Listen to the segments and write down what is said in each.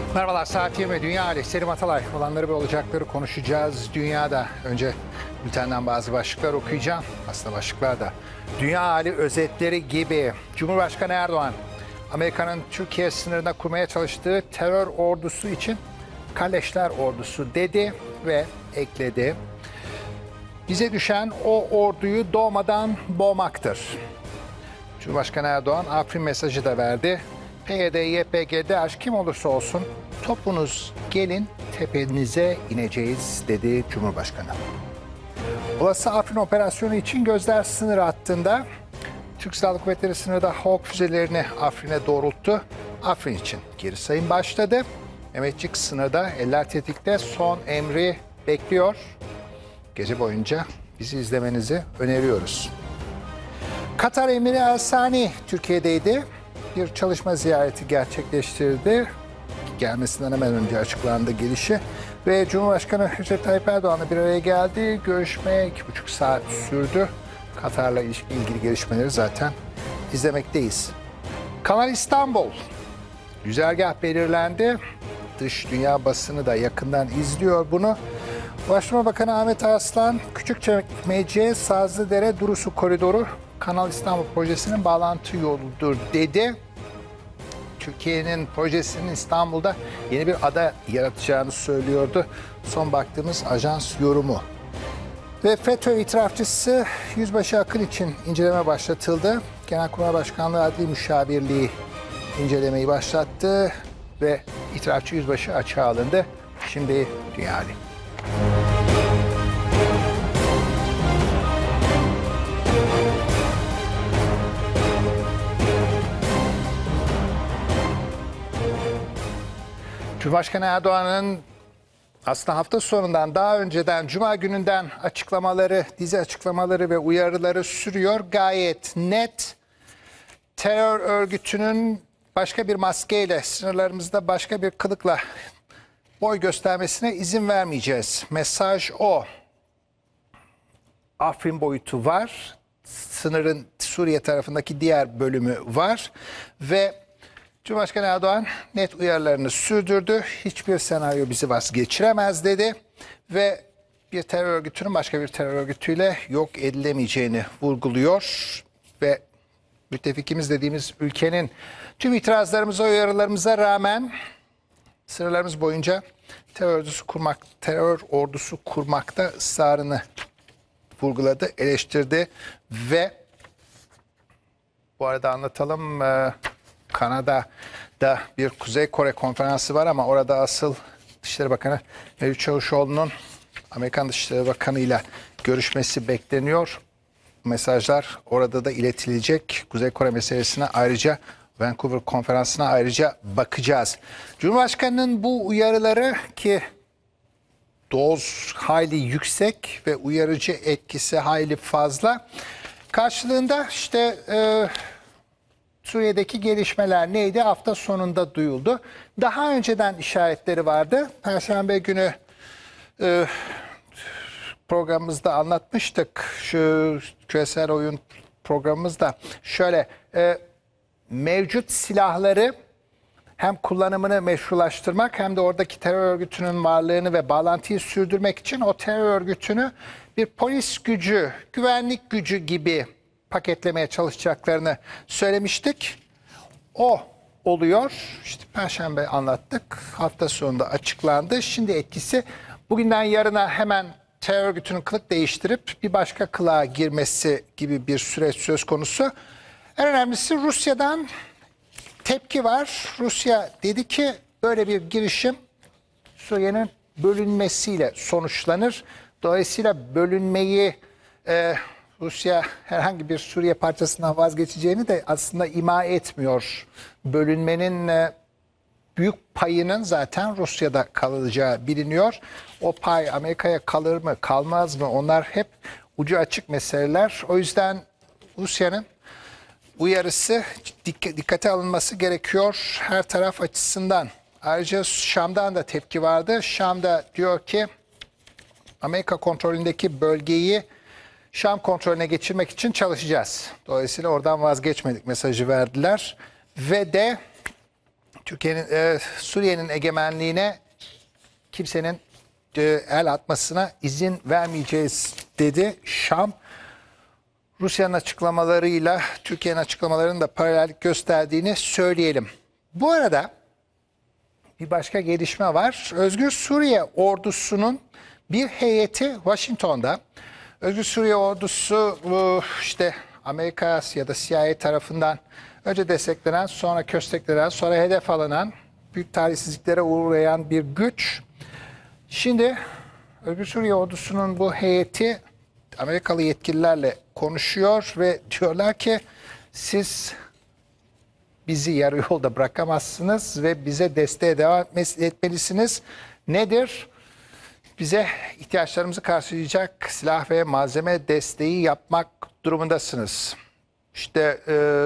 Merhabalar, Saat 20 Dünya Ali. Selim Atalay. Olanları ve olacakları konuşacağız dünyada. Önce bültenden bazı başlıklar okuyacağım. Aslında başlıklar da Dünya Ali özetleri gibi. Cumhurbaşkanı Erdoğan, Amerika'nın Türkiye sınırına kurmaya çalıştığı terör ordusu için Kalleşler ordusu dedi ve ekledi. Bize düşen o orduyu doğmadan boğmaktır. Cumhurbaşkanı Erdoğan Afrin mesajı da verdi. PYD, YPG, DAEŞ kim olursa olsun topunuz gelin tepenize ineceğiz dedi Cumhurbaşkanı. Olası Afrin operasyonu için gözler sınır hattında. Türk Silahlı Kuvvetleri sınırda Hawk füzelerini Afrin'e doğrulttu. Afrin için geri sayım başladı. Mehmetçik sınırda eller tetikte, son emri bekliyor. Gece boyunca bizi izlemenizi öneriyoruz. Katar Emiri El Sani Türkiye'deydi. Bir çalışma ziyareti gerçekleştirdi. Gelmesinden hemen önce açıklandı gelişi. Ve Cumhurbaşkanı Recep Tayyip Erdoğan'la bir araya geldi. Görüşme 2,5 saat sürdü. Katar'la ilgili gelişmeleri zaten izlemekteyiz. Kanal İstanbul. Güzergah belirlendi. Dış dünya basını da yakından izliyor bunu. Ulaştırma Bakanı Ahmet Arslan, Küçükçekmece, Sazlıdere, Durusu Koridoru Kanal İstanbul projesinin bağlantı yoludur dedi. Türkiye'nin projesinin İstanbul'da yeni bir ada yaratacağını söylüyordu. Son baktığımız ajans yorumu. Ve FETÖ itirafçısı Yüzbaşı Akın için inceleme başlatıldı. Genelkurmay Başkanlığı Adli Müşavirliği incelemeyi başlattı ve itirafçı Yüzbaşı açığa alındı. Şimdi Dünya Ali. Cumhurbaşkanı Erdoğan'ın aslında hafta sonundan daha önceden Cuma gününden açıklamaları, dizi açıklamaları ve uyarıları sürüyor. Gayet net. Terör örgütünün başka bir maskeyle, sınırlarımızda başka bir kılıkla boy göstermesine izin vermeyeceğiz. Mesaj o. Afrin boyutu var. Sınırın Suriye tarafındaki diğer bölümü var ve Cumhurbaşkanı Erdoğan net uyarılarını sürdürdü. Hiçbir senaryo bizi vazgeçiremez dedi ve bir terör örgütünün başka bir terör örgütüyle yok edilemeyeceğini vurguluyor ve müttefikimiz dediğimiz ülkenin tüm itirazlarımıza, uyarılarımıza rağmen sınırlarımız boyunca terör ordusu kurmakta ısrarını vurguladı, eleştirdi ve bu arada anlatalım. Kanada'da bir Kuzey Kore konferansı var ama orada asıl Dışişleri Bakanı Mevlüt Çavuşoğlu'nun Amerikan Dışişleri Bakanı ile görüşmesi bekleniyor. Mesajlar orada da iletilecek. Kuzey Kore meselesine ayrıca, Vancouver konferansına ayrıca bakacağız. Cumhurbaşkanının bu uyarıları ki doz hayli yüksek ve uyarıcı etkisi hayli fazla. Karşılığında işte Suriye'deki gelişmeler neydi? Hafta sonunda duyuldu. Daha önceden işaretleri vardı. Perşembe günü programımızda anlatmıştık. Şu küresel oyun programımızda şöyle mevcut silahları hem kullanımını meşrulaştırmak hem de oradaki terör örgütünün varlığını ve bağlantıyı sürdürmek için o terör örgütünü bir polis gücü, güvenlik gücü gibi paketlemeye çalışacaklarını söylemiştik. O oluyor. İşte Perşembe anlattık. Hafta sonunda açıklandı. Şimdi etkisi bugünden yarına hemen terör örgütünün kılık değiştirip bir başka kılığa girmesi gibi bir süreç söz konusu. En önemlisi Rusya'dan tepki var. Rusya dedi ki böyle bir girişim Suriye'nin bölünmesiyle sonuçlanır. Dolayısıyla bölünmeyi Rusya herhangi bir Suriye parçasından vazgeçeceğini de aslında ima etmiyor. Bölünmenin büyük payının zaten Rusya'da kalacağı biliniyor. O pay Amerika'ya kalır mı, kalmaz mı? Onlar hep ucu açık meseleler. O yüzden Rusya'nın uyarısı dikkate alınması gerekiyor her taraf açısından. Ayrıca Şam'dan da tepki vardı. Şam'da diyor ki Amerika kontrolündeki bölgeyi Şam kontrolüne geçirmek için çalışacağız. Dolayısıyla oradan vazgeçmedik mesajı verdiler. Ve de Türkiye'nin Suriye'nin egemenliğine kimsenin el atmasına izin vermeyeceğiz dedi Şam. Rusya'nın açıklamalarıyla Türkiye'nin açıklamalarının da paralellik gösterdiğini söyleyelim. Bu arada bir başka gelişme var. Özgür Suriye ordusunun bir heyeti Washington'da. Özgür Suriye ordusu işte Amerika ya da CIA tarafından önce desteklenen, sonra kösteklenen, sonra hedef alınan, büyük talihsizliklere uğrayan bir güç. Şimdi Özgür Suriye ordusunun bu heyeti Amerikalı yetkililerle konuşuyor ve diyorlar ki siz bizi yarı yolda bırakamazsınız ve bize desteğe devam etmelisiniz. Nedir? Bize ihtiyaçlarımızı karşılayacak silah ve malzeme desteği yapmak durumundasınız. İşte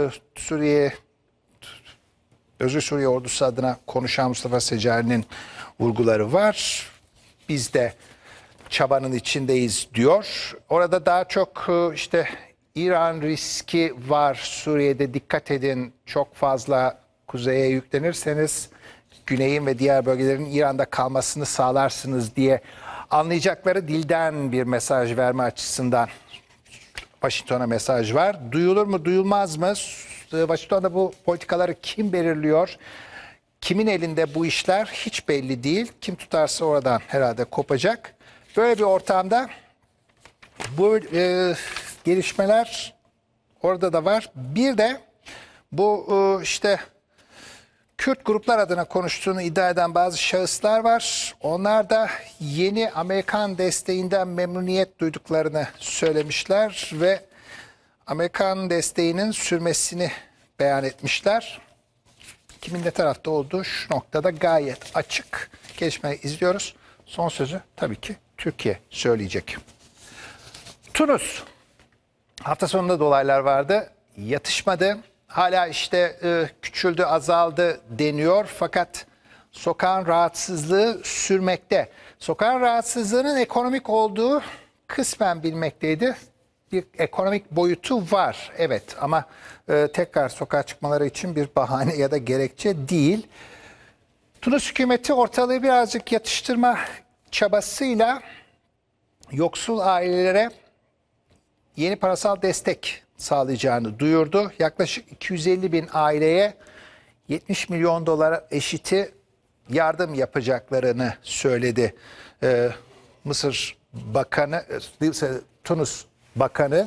Özgür Suriye ordusu adına konuşan Mustafa Secari'nin vurguları var. Biz de çabanın içindeyiz diyor. Orada daha çok işte İran riski var Suriye'de, dikkat edin, çok fazla kuzeye yüklenirseniz güneyin ve diğer bölgelerin İran'da kalmasını sağlarsınız diye anlayacakları dilden bir mesaj verme açısından Washington'a mesaj var. Duyulur mu duyulmaz mı? Washington'da bu politikaları kim belirliyor? Kimin elinde bu işler hiç belli değil. Kim tutarsa oradan herhalde kopacak. Böyle bir ortamda bu gelişmeler orada da var. Bir de bu işte Kürt gruplar adına konuştuğunu iddia eden bazı şahıslar var. Onlar da yeni Amerikan desteğinden memnuniyet duyduklarını söylemişler ve Amerikan desteğinin sürmesini beyan etmişler. Kimin ne tarafta olduğu şu noktada gayet açık. Gelişmeyi izliyoruz. Son sözü tabii ki Türkiye söyleyecek. Tunus. Hafta sonunda da olaylar vardı. Yatışmadı. Hala işte küçüldü, azaldı deniyor. Fakat sokağın rahatsızlığı sürmekte. Sokağın rahatsızlığının ekonomik olduğu kısmen bilmekteydi. Bir ekonomik boyutu var, evet, ama tekrar sokağa çıkmaları için bir bahane ya da gerekçe değil. Tunus hükümeti ortalığı birazcık yatıştırma çabasıyla yoksul ailelere yeni parasal destek sağlayacağını duyurdu. Yaklaşık 250 bin aileye 70 milyon dolara eşiti yardım yapacaklarını söyledi. Mısır Bakanı, Tunus Bakanı.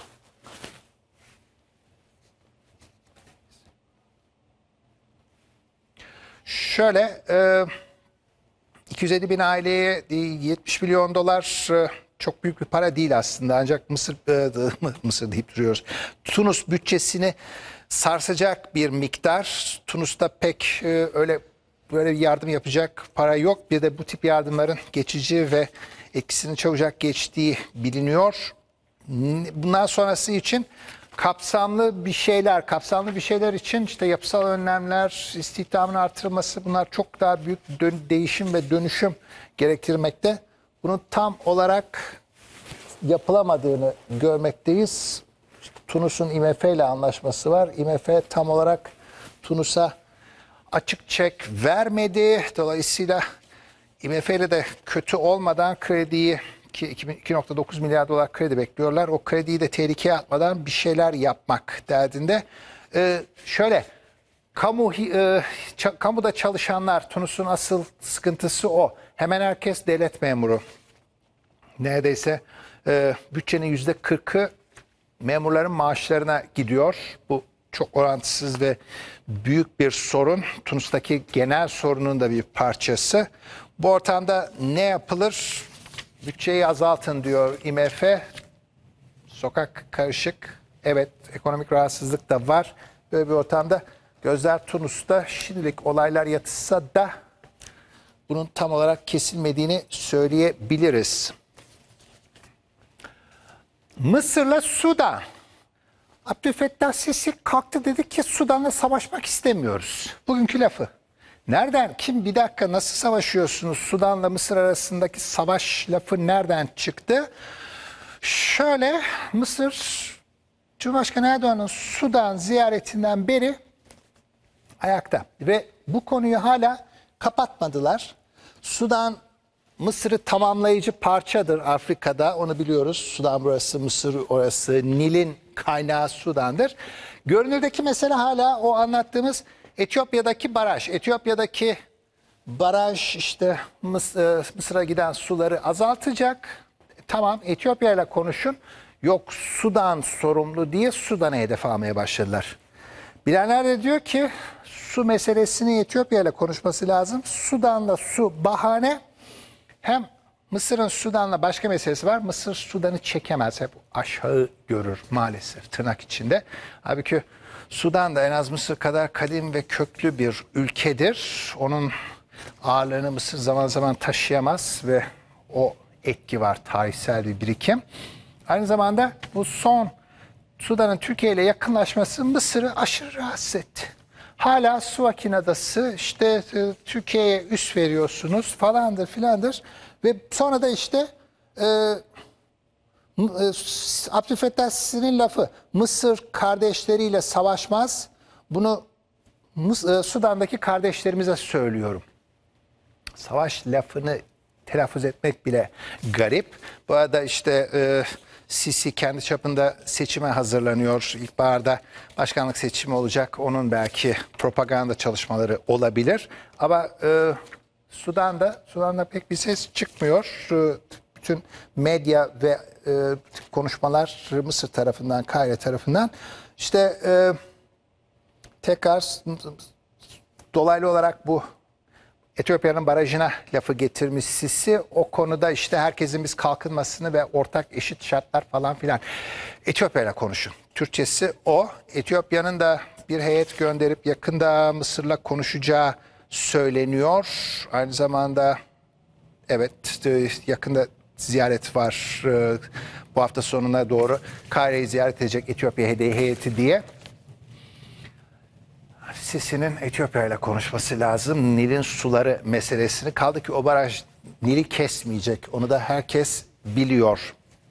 Şöyle 250 bin aileye 70 milyon dolar çok büyük bir para değil aslında, ancak Mısır deyip duruyoruz. Tunus bütçesini sarsacak bir miktar. Tunus'ta pek öyle böyle bir yardım yapacak para yok. Bir de bu tip yardımların geçici ve etkisini çabucak geçtiği biliniyor. Bundan sonrası için kapsamlı bir şeyler için işte yapısal önlemler, istihdamın artırılması, bunlar çok daha büyük değişim ve dönüşüm gerektirmekte. Bunun tam olarak yapılamadığını görmekteyiz. Tunus'un IMF ile anlaşması var. IMF tam olarak Tunus'a açık çek vermedi. Dolayısıyla IMF ile de kötü olmadan krediyi, ki 2,9 milyar dolar kredi bekliyorlar, o krediyi de tehlikeye atmadan bir şeyler yapmak derdinde. Şöyle, kamuda çalışanlar, Tunus'un asıl sıkıntısı o. Hemen herkes devlet memuru. Neredeyse bütçenin %40'ı memurların maaşlarına gidiyor. Bu çok orantısız ve büyük bir sorun. Tunus'taki genel sorunun da bir parçası. Bu ortamda ne yapılır? Bütçeyi azaltın diyor IMF. Sokak karışık. Evet, ekonomik rahatsızlık da var. Böyle bir ortamda gözler Tunus'ta. Şimdilik olaylar yatışsa da bunun tam olarak kesilmediğini söyleyebiliriz. Mısır'la Sudan. Abdülfettah Sisi kalktı, dedi ki Sudan'la savaşmak istemiyoruz. Bugünkü lafı. Nereden? Kim? Bir dakika, nasıl savaşıyorsunuz? Sudan'la Mısır arasındaki savaş lafı nereden çıktı? Şöyle, Mısır Cumhurbaşkanı Erdoğan'ın Sudan ziyaretinden beri ayakta ve bu konuyu hala kapatmadılar. Sudan Mısır'ı tamamlayıcı parçadır Afrika'da. Onu biliyoruz. Sudan burası, Mısır orası. Nil'in kaynağı Sudan'dır. Görünürdeki mesele hala o anlattığımız Etiyopya'daki baraj. Etiyopya'daki baraj işte Mısır'a giden suları azaltacak. Tamam, Etiyopya ile konuşun. Yok, Sudan sorumlu diye Sudan'a hedef almaya başladılar. Bilenler de diyor ki su meselesini Etiyopya ile konuşması lazım. Sudan'la su bahane. Hem Mısır'ın Sudan'la başka meselesi var. Mısır Sudan'ı çekemez. Hep aşağı görür maalesef tırnak içinde. Halbuki Sudan da en az Mısır kadar kadim ve köklü bir ülkedir. Onun ağırlığını Mısır zaman zaman taşıyamaz ve o etki var, tarihsel bir birikim. Aynı zamanda bu son Sudan'ın Türkiye ile yakınlaşması Mısır'ı aşırı rahatsız etti. Hala Suakin Adası işte Türkiye'ye üs veriyorsunuz falandır filandır ve sonra da işte Abdülfettah Sisi'nin lafı Mısır kardeşleriyle savaşmaz. Bunu Sudan'daki kardeşlerimize söylüyorum. Savaş lafını telaffuz etmek bile garip. Bu arada işte Sisi kendi çapında seçime hazırlanıyor. İlkbaharda başkanlık seçimi olacak. Onun belki propaganda çalışmaları olabilir. Ama Sudan'da pek bir ses çıkmıyor. Bütün medya ve konuşmalar Mısır tarafından, Kahire tarafından. İşte tekrar dolaylı olarak bu Etiyopya'nın barajına lafı getirmiş Sisi. O konuda işte herkesin biz kalkınmasını ve ortak eşit şartlar falan filan. Etiyopya ile konuşun. Türkçesi o. Etiyopya'nın da bir heyet gönderip yakında Mısır'la konuşacağı söyleniyor. Aynı zamanda evet yakında ziyaret var. Bu hafta sonuna doğru Kahire'yi ziyaret edecek Etiyopya heyeti diye. Sisi'nin Etiyopya ile konuşması lazım. Nil'in suları meselesini. Kaldı ki o baraj Nil'i kesmeyecek. Onu da herkes biliyor.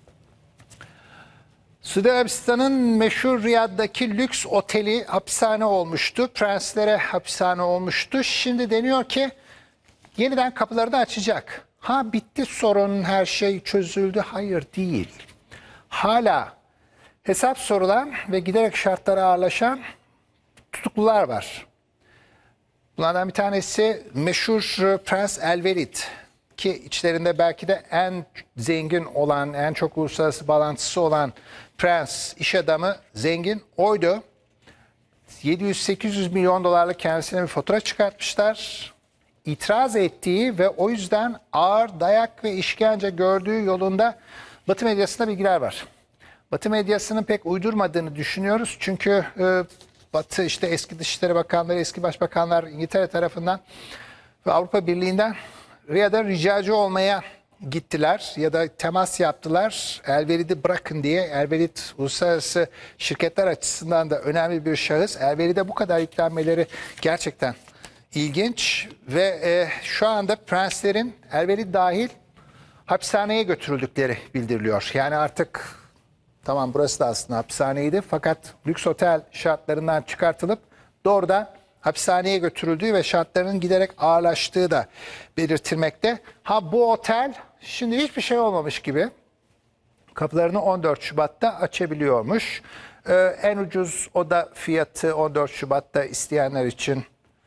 Suudi Arabistan'ın meşhur Riyad'daki lüks oteli hapishane olmuştu. Prenslere hapishane olmuştu. Şimdi deniyor ki yeniden kapılarını açacak. Ha bitti sorun, her şey çözüldü. Hayır değil. Hala hesap sorulan ve giderek şartları ağırlaşan tutuklular var. Bunlardan bir tanesi meşhur Prens Elvelid ki içlerinde belki de en zengin olan, en çok uluslararası bağlantısı olan prens, iş adamı, zengin oydu. 700-800 milyon dolarlık kendisine bir fatura çıkartmışlar. İtiraz ettiği ve o yüzden ağır dayak ve işkence gördüğü yolunda Batı medyasında bilgiler var. Batı medyasının pek uydurmadığını düşünüyoruz. Çünkü Batı işte eski Dışişleri Bakanları, eski Başbakanlar İngiltere tarafından ve Avrupa Birliği'nden Riyad'a ricacı olmaya gittiler ya da temas yaptılar. Elvelid'i bırakın diye. Elvelid uluslararası şirketler açısından da önemli bir şahıs. Elvelid'e bu kadar yüklenmeleri gerçekten ilginç ve şu anda prenslerin Elvelid dahil hapishaneye götürüldükleri bildiriliyor. Yani artık tamam burası da aslında hapishaneydi fakat lüks otel şartlarından çıkartılıp doğrudan hapishaneye götürüldüğü ve şartlarının giderek ağırlaştığı da belirtilmekte. Ha bu otel şimdi hiçbir şey olmamış gibi kapılarını 14 Şubat'ta açabiliyormuş. En ucuz oda fiyatı 14 Şubat'ta isteyenler için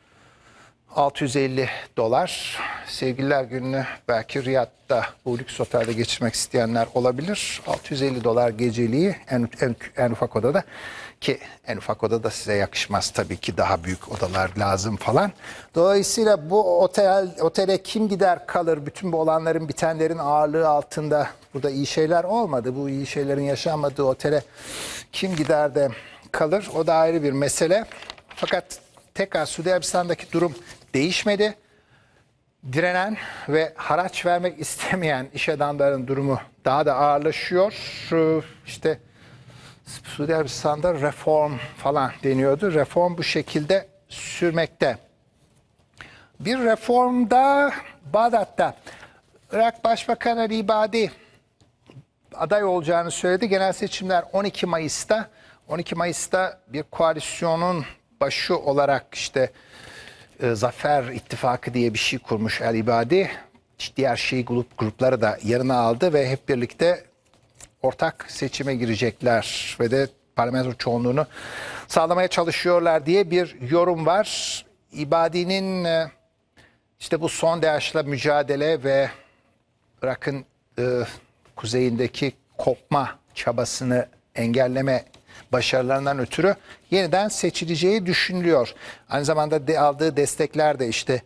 650 dolar. Sevgililer gününü belki Riyad'da bu lüks otelde geçirmek isteyenler olabilir. 650 dolar geceliği en ufak odada ki en ufak odada size yakışmaz tabii ki daha büyük odalar lazım falan. Dolayısıyla bu otele kim gider kalır bütün bu olanların bitenlerin ağırlığı altında burada iyi şeyler olmadı. Bu iyi şeylerin yaşanmadığı otele kim gider de kalır o da ayrı bir mesele. Fakat tekrar Suudi Arabistan'daki durum değişmedi. Direnen ve haraç vermek istemeyen iş adamlarının durumu daha da ağırlaşıyor. İşte Suudi Arabistan'da reform falan deniyordu. Reform bu şekilde sürmekte. Bir reformda Bağdat'ta Irak Başbakanı Ribadi aday olacağını söyledi. Genel seçimler 12 Mayıs'ta. 12 Mayıs'ta bir koalisyonun başı olarak işte Zafer İttifakı diye bir şey kurmuş El İbadi. Diğer Şii grupları da yanına aldı ve hep birlikte ortak seçime girecekler ve de parlamento çoğunluğunu sağlamaya çalışıyorlar diye bir yorum var. İbadi'nin işte bu son DAEŞ'la mücadele ve Irak'ın kuzeyindeki kopma çabasını engelleme başarılarından ötürü yeniden seçileceği düşünülüyor. Aynı zamanda aldığı destekler de işte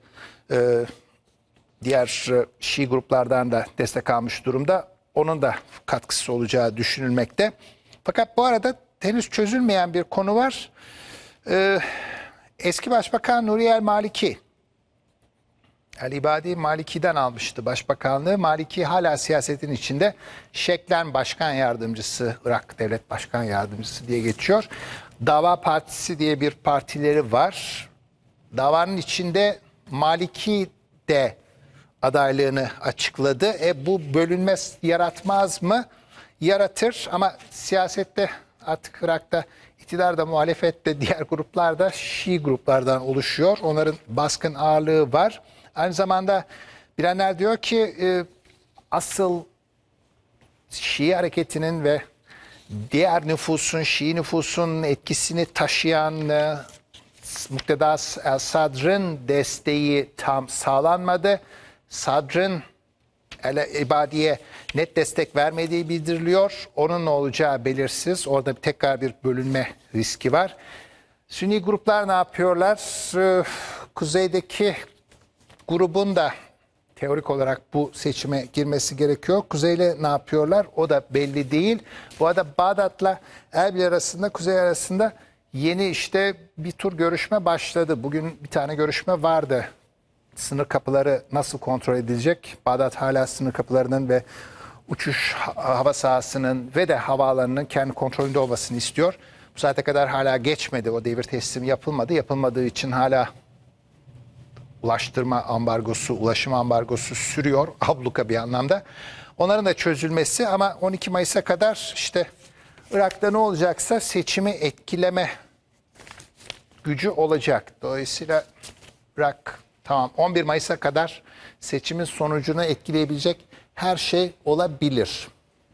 diğer Şii gruplardan da destek almış durumda. Onun da katkısı olacağı düşünülmekte. Fakat bu arada henüz çözülmeyen bir konu var. Eski Başbakan Nuri El Maliki, El İbadi Maliki'den almıştı başbakanlığı. Maliki hala siyasetin içinde. Şeklen Başkan Yardımcısı, Irak Devlet Başkan Yardımcısı diye geçiyor. Dava Partisi diye bir partileri var. Davanın içinde Maliki de adaylığını açıkladı. Bu bölünme yaratmaz mı? Yaratır ama siyasette artık Irak'ta iktidar da muhalefet de diğer gruplar da Şii gruplardan oluşuyor. Onların baskın ağırlığı var. Aynı zamanda bilenler diyor ki asıl Şii hareketinin ve diğer nüfusun, Şii nüfusun etkisini taşıyan Mukteda Sadr'ın desteği tam sağlanmadı. Sadr'ın El-İbadi'ye net destek vermediği bildiriliyor. Onun ne olacağı belirsiz. Orada tekrar bir bölünme riski var. Sünni gruplar ne yapıyorlar? Kuzeydeki grubun da teorik olarak bu seçime girmesi gerekiyor. Kuzey'le ne yapıyorlar? O da belli değil. Bu arada Bağdat'la Erbil arasında, Kuzey arasında yeni işte bir tur görüşme başladı. Bugün bir tane görüşme vardı. Sınır kapıları nasıl kontrol edilecek? Bağdat hala sınır kapılarının ve uçuş hava sahasının ve de havaalanının kendi kontrolünde olmasını istiyor. Bu saate kadar hala geçmedi. O devir teslimi yapılmadı. Yapılmadığı için hala ulaştırma ambargosu, ulaşım ambargosu sürüyor. Abluka bir anlamda. Onların da çözülmesi ama 12 Mayıs'a kadar işte Irak'ta ne olacaksa seçimi etkileme gücü olacak. Dolayısıyla Irak tamam 11 Mayıs'a kadar seçimin sonucunu etkileyebilecek her şey olabilir.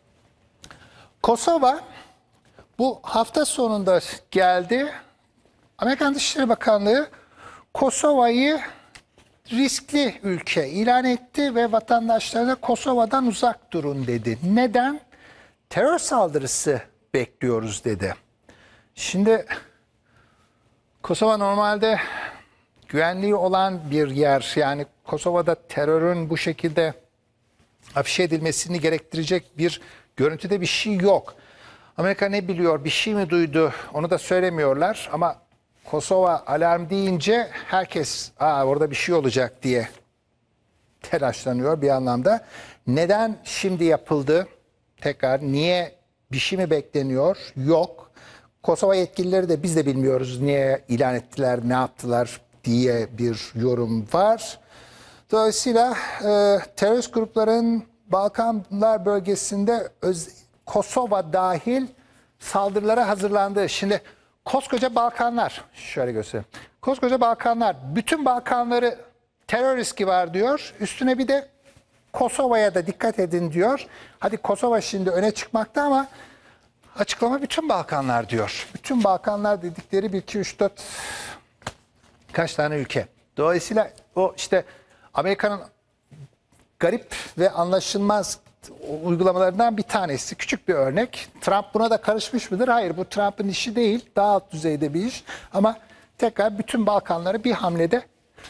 Kosova bu hafta sonunda geldi. Amerikan Dışişleri Bakanlığı Kosova'yı riskli ülke ilan etti ve vatandaşlarına Kosova'dan uzak durun dedi. Neden? Terör saldırısı bekliyoruz dedi. Şimdi Kosova normalde güvenliği olan bir yer. Yani Kosova'da terörün bu şekilde afişe edilmesini gerektirecek bir görüntüde bir şey yok. Amerika ne biliyor, bir şey mi duydu onu da söylemiyorlar ama Kosova alarm deyince herkes orada bir şey olacak diye telaşlanıyor bir anlamda. Neden şimdi yapıldı? Tekrar niye, bir şey mi bekleniyor? Yok. Kosova yetkilileri de biz de bilmiyoruz niye ilan ettiler, ne yaptılar diye bir yorum var. Dolayısıyla terörist grupların Balkanlar bölgesinde Kosova dahil saldırılara hazırlandığı. Şimdi koskoca Balkanlar, şöyle göstereyim. Koskoca Balkanlar, bütün Balkanları terör riski var diyor. Üstüne bir de Kosova'ya da dikkat edin diyor. Hadi Kosova şimdi öne çıkmakta ama açıklama bütün Balkanlar diyor. Bütün Balkanlar dedikleri 1, 2, 3, 4 kaç tane ülke. Dolayısıyla o işte Amerika'nın garip ve anlaşılmaz uygulamalarından bir tanesi. Küçük bir örnek. Trump buna da karışmış mıdır? Hayır, bu Trump'ın işi değil. Daha alt düzeyde bir iş. Ama tekrar bütün Balkanları bir hamlede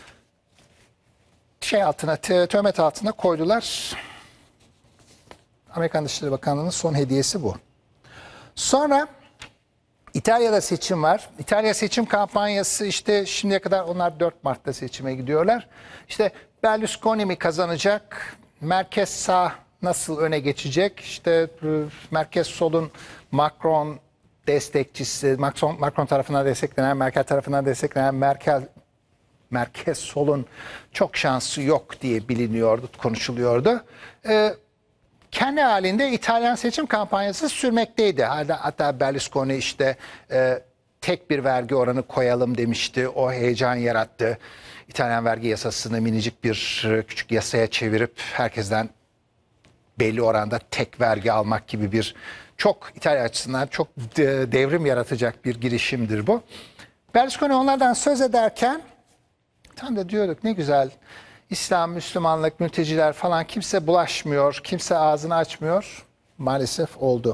töhmet altına koydular. Amerikan Dışişleri Bakanlığı'nın son hediyesi bu. Sonra İtalya'da seçim var. İtalya seçim kampanyası işte şimdiye kadar onlar 4 Mart'ta seçime gidiyorlar. İşte Berlusconi mi kazanacak? Merkez sağ nasıl öne geçecek? İşte merkez solun Macron destekçisi, Macron tarafından desteklenen, Merkel tarafından desteklenen merkez solun çok şansı yok diye biliniyordu, konuşuluyordu. Kendi halinde İtalyan seçim kampanyası sürmekteydi. Hatta Berlusconi işte tek bir vergi oranı koyalım demişti. O heyecan yarattı. İtalyan vergi yasasını minicik bir küçük yasaya çevirip herkesten belli oranda tek vergi almak gibi bir çok İtalya açısından çok devrim yaratacak bir girişimdir bu. Berlusconi onlardan söz ederken tam da diyorduk ne güzel İslam, Müslümanlık, mülteciler falan kimse bulaşmıyor, kimse ağzını açmıyor. Maalesef oldu.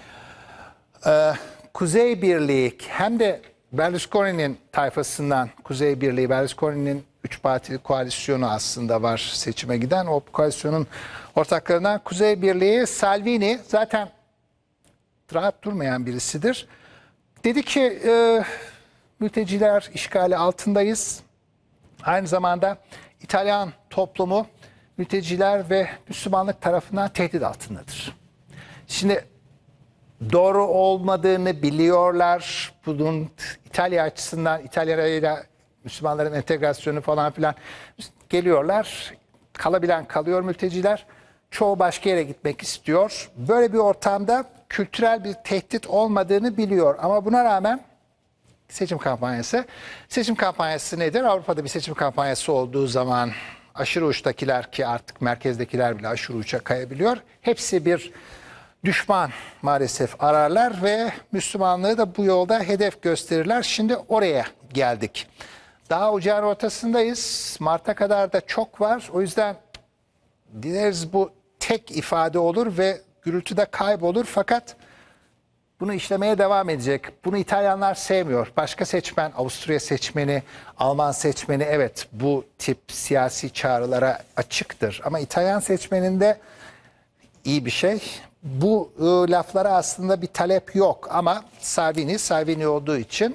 Kuzey Birliği hem de Berlusconi'nin tayfasından Kuzey Birliği, Berlusconi'nin 3 partili koalisyonu aslında var seçime giden. O koalisyonun ortaklarından Kuzey Birliği, Salvini zaten rahat durmayan birisidir. Dedi ki mülteciler işgali altındayız. Aynı zamanda İtalyan toplumu mülteciler ve Müslümanlık tarafından tehdit altındadır. Şimdi doğru olmadığını biliyorlar. Bunun İtalya açısından İtalya'yla Müslümanların entegrasyonu falan filan geliyorlar. Kalabilen kalıyor mülteciler. Çoğu başka yere gitmek istiyor. Böyle bir ortamda kültürel bir tehdit olmadığını biliyor. Ama buna rağmen seçim kampanyası. Seçim kampanyası nedir? Avrupa'da bir seçim kampanyası olduğu zaman aşırı uçtakiler ki artık merkezdekiler bile aşırı uça kayabiliyor. Hepsi bir düşman maalesef ararlar ve Müslümanlığı da bu yolda hedef gösterirler. Şimdi oraya geldik. Daha ocağın ortasındayız. Mart'a kadar da çok var. O yüzden dileriz bu tek ifade olur ve gürültüde kaybolur. Fakat bunu işlemeye devam edecek. Bunu İtalyanlar sevmiyor. Başka seçmen, Avusturya seçmeni, Alman seçmeni evet bu tip siyasi çağrılara açıktır. Ama İtalyan seçmeninde iyi bir şey. Bu laflara aslında bir talep yok ama Salvini olduğu için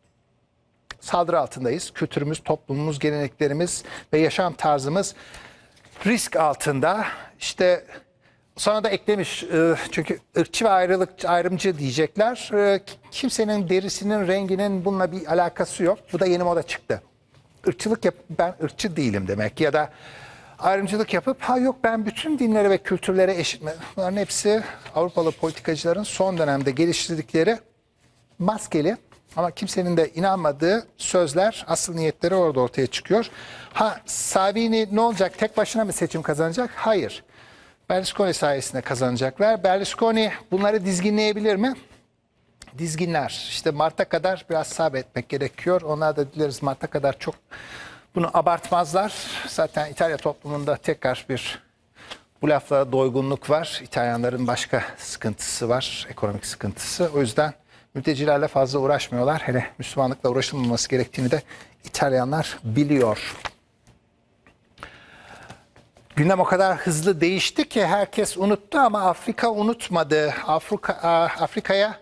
saldırı altındayız. Kültürümüz, toplumumuz, geleneklerimiz ve yaşam tarzımız risk altında. İşte sonra da eklemiş çünkü ırkçı ve ayrımcı diyecekler. Kimsenin derisinin, renginin bununla bir alakası yok. Bu da yeni moda çıktı. Irkçılık ben ırkçı değilim demek ya da ayrımcılık yapıp ha yok ben bütün dinlere ve kültürlere eşit. Bunların hepsi Avrupalı politikacıların son dönemde geliştirdikleri maskeli ama kimsenin de inanmadığı sözler, asıl niyetleri orada ortaya çıkıyor. Ha Salvini ne olacak? Tek başına mı seçim kazanacak? Hayır. Berlusconi sayesinde kazanacaklar. Berlusconi bunları dizginleyebilir mi? Dizginler. İşte Mart'a kadar biraz sabretmek gerekiyor. Onlar da dileriz Mart'a kadar çok bunu abartmazlar. Zaten İtalya toplumunda tekrar bir bu laflara doygunluk var. İtalyanların başka sıkıntısı var, ekonomik sıkıntısı. O yüzden mültecilerle fazla uğraşmıyorlar. Hele Müslümanlıkla uğraşılmaması gerektiğini de İtalyanlar biliyor. Gündem o kadar hızlı değişti ki herkes unuttu ama Afrika unutmadı. Afrika'ya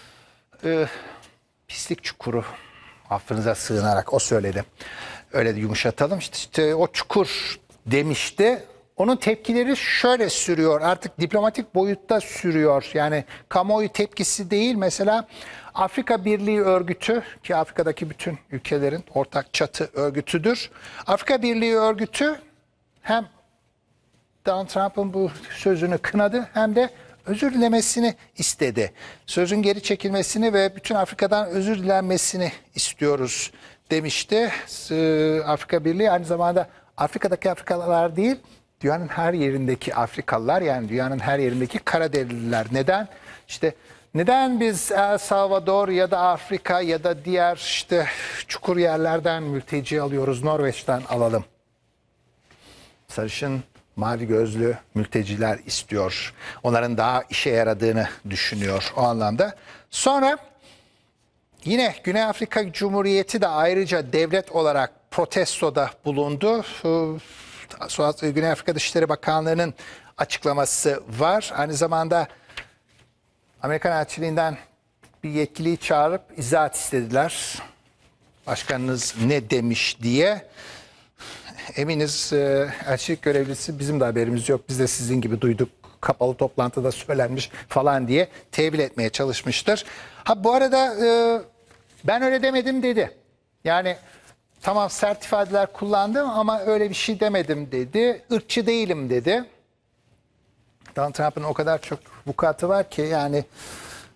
pislik çukuru affınıza sığınarak o söyledi. Öyle de yumuşatalım. İşte o çukur demişti. Onun tepkileri şöyle sürüyor. Artık diplomatik boyutta sürüyor. Yani kamuoyu tepkisi değil. Mesela Afrika Birliği örgütü ki Afrika'daki bütün ülkelerin ortak çatı örgütüdür. Afrika Birliği örgütü hem Donald Trump'ın bu sözünü kınadı hem de özür dilemesini istedi. Sözün geri çekilmesini ve bütün Afrika'dan özür dilenmesini istiyoruz demişti. Afrika Birliği aynı zamanda Afrika'daki Afrikalılar değil, dünyanın her yerindeki Afrikalılar yani dünyanın her yerindeki Karaderililer. Neden? İşte neden biz El Salvador ya da Afrika ya da diğer işte çukur yerlerden mülteci alıyoruz, Norveç'ten alalım. Sarışın, mavi gözlü mülteciler istiyor. Onların daha işe yaradığını düşünüyor o anlamda. Sonra yine Güney Afrika Cumhuriyeti de ayrıca devlet olarak protestoda bulundu. Güney Afrika Dışişleri Bakanlığı'nın açıklaması var. Aynı zamanda Amerikan elçiliğinden bir yetkiliyi çağırıp izahat istediler. Başkanınız ne demiş diye. Eminiz elçilik görevlisi bizim de haberimiz yok. Biz de sizin gibi duyduk. Kapalı toplantıda söylenmiş falan diye tevil etmeye çalışmıştır. Ha bu arada ben öyle demedim dedi. Yani tamam sert ifadeler kullandım ama öyle bir şey demedim dedi. Irkçı değilim dedi. Donald Trump'ın o kadar çok vukuatı var ki yani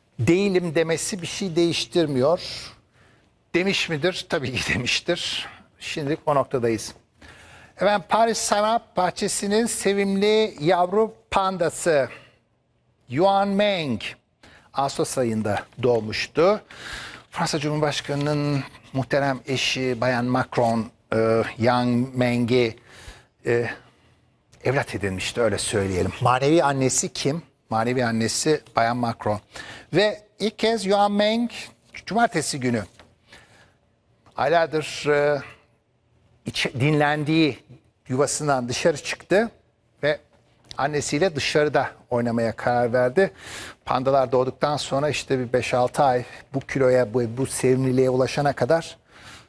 değilim demesi bir şey değiştirmiyor. Demiş midir? Tabii ki demiştir. Şimdilik o noktadayız. Efendim, Paris Sanat Bahçesi'nin sevimli yavru pandası Yuan Meng Ağustos ayında doğmuştu. Fransa Cumhurbaşkanı'nın muhterem eşi Bayan Macron, Yuan Meng'i evlat edinmişti, öyle söyleyelim. Manevi annesi kim? Manevi annesi Bayan Macron. Ve ilk kez Yuan Meng cumartesi günü aylardır dinlendiği yuvasından dışarı çıktı ve annesiyle dışarıda oynamaya karar verdi. Pandalar doğduktan sonra işte bir 5-6 ay bu kiloya, bu sevimliliğe ulaşana kadar